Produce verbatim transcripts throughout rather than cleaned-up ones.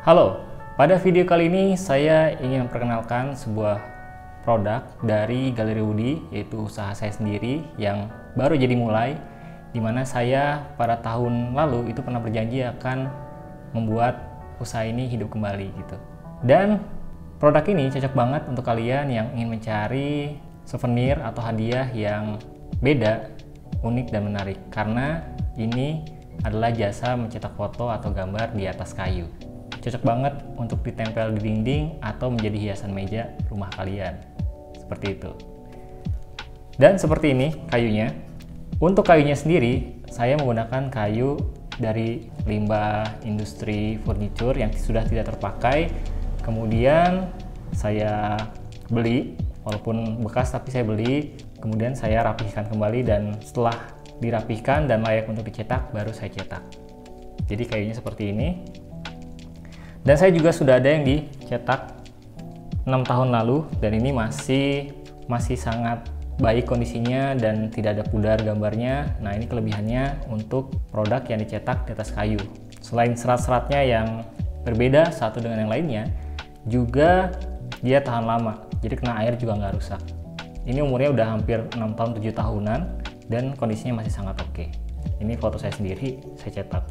Halo, pada video kali ini saya ingin memperkenalkan sebuah produk dari Galeri Woody, yaitu usaha saya sendiri yang baru jadi mulai, dimana saya pada tahun lalu itu pernah berjanji akan membuat usaha ini hidup kembali gitu. Dan produk ini cocok banget untuk kalian yang ingin mencari souvenir atau hadiah yang beda, unik dan menarik, karena ini adalah jasa mencetak foto atau gambar di atas kayu. Cocok banget untuk ditempel di dinding atau menjadi hiasan meja rumah kalian. Seperti itu. Dan seperti ini kayunya. Untuk kayunya sendiri, saya menggunakan kayu dari limbah industri furniture yang sudah tidak terpakai. Kemudian saya beli, walaupun bekas tapi saya beli. Kemudian saya rapihkan kembali, dan setelah dirapihkan dan layak untuk dicetak, baru saya cetak. Jadi kayunya seperti ini. Dan saya juga sudah ada yang dicetak enam tahun lalu, dan ini masih masih sangat baik kondisinya dan tidak ada pudar gambarnya. Nah, ini kelebihannya untuk produk yang dicetak di atas kayu. Selain serat-seratnya yang berbeda satu dengan yang lainnya, juga dia tahan lama, jadi kena air juga nggak rusak. Ini umurnya udah hampir enam tahun tujuh tahunan dan kondisinya masih sangat oke. Ini foto saya sendiri, saya cetak.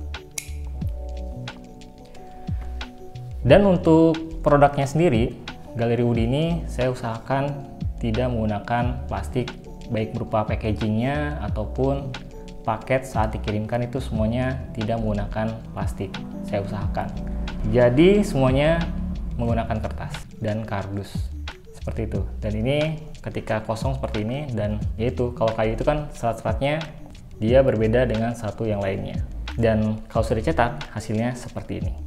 Dan untuk produknya sendiri, Galeri Woody ini saya usahakan tidak menggunakan plastik, baik berupa packagingnya ataupun paket saat dikirimkan, itu semuanya tidak menggunakan plastik. Saya usahakan. Jadi semuanya menggunakan kertas dan kardus seperti itu. Dan ini ketika kosong seperti ini, dan yaitu kalau kayu itu kan serat-seratnya dia berbeda dengan satu yang lainnya. Dan kalau sudah dicetak, hasilnya seperti ini.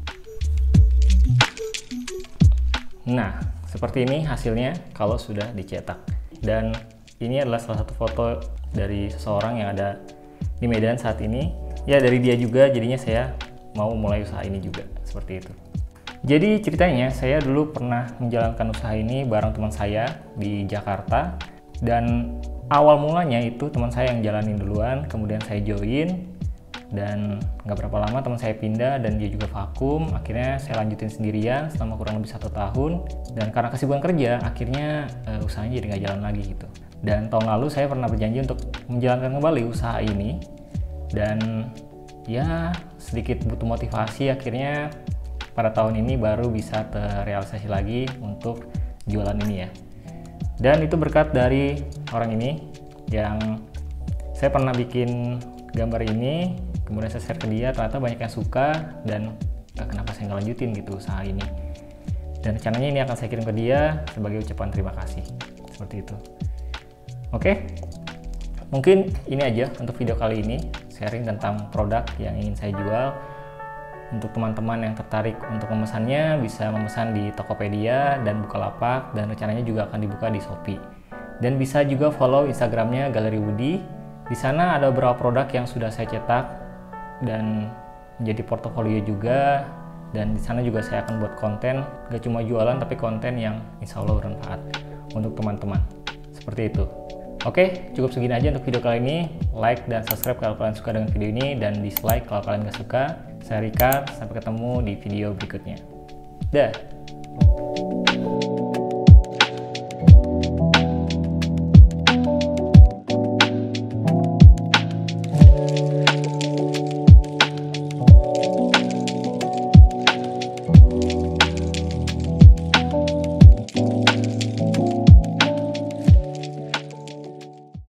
Nah, seperti ini hasilnya kalau sudah dicetak. Dan ini adalah salah satu foto dari seseorang yang ada di Medan saat ini. Ya, dari dia juga, jadinya saya mau mulai usaha ini juga, seperti itu. Jadi ceritanya, saya dulu pernah menjalankan usaha ini bareng teman saya di Jakarta. Dan awal mulanya itu teman saya yang jalanin duluan, kemudian saya join. Dan nggak berapa lama teman saya pindah dan dia juga vakum. Akhirnya saya lanjutin sendirian selama kurang lebih satu tahun. Dan karena kesibukan kerja, akhirnya uh, usahanya jadi nggak jalan lagi gitu. Dan tahun lalu saya pernah berjanji untuk menjalankan kembali usaha ini. Dan ya sedikit butuh motivasi, akhirnya pada tahun ini baru bisa terrealisasi lagi untuk jualan ini ya. Dan itu berkat dari orang ini yang saya pernah bikin gambar ini, kemudian saya share ke dia, ternyata banyak yang suka, dan eh, kenapa saya nggak lanjutin gitu usaha ini. Dan rencananya ini akan saya kirim ke dia sebagai ucapan terima kasih, seperti itu. Oke, mungkin ini aja untuk video kali ini, sharing tentang produk yang ingin saya jual. Untuk teman-teman yang tertarik untuk memesannya, bisa memesan di Tokopedia dan Bukalapak, dan rencananya juga akan dibuka di Shopee. Dan bisa juga follow Instagramnya Galeri Woody. Di sana ada beberapa produk yang sudah saya cetak dan menjadi portofolio juga. Dan di sana juga saya akan buat konten, gak cuma jualan tapi konten yang insya Allah bermanfaat untuk teman-teman. Seperti itu. Oke, cukup segini aja untuk video kali ini. Like dan subscribe kalau kalian suka dengan video ini, dan dislike kalau kalian gak suka. Saya Rika, sampai ketemu di video berikutnya. Dah.